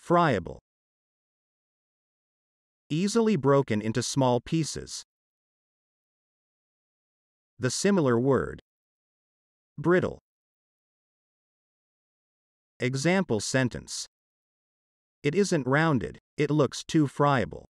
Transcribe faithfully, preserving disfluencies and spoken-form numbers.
Friable. Easily broken into small pieces. The similar word. Brittle. Example sentence. It isn't rounded, it looks too friable.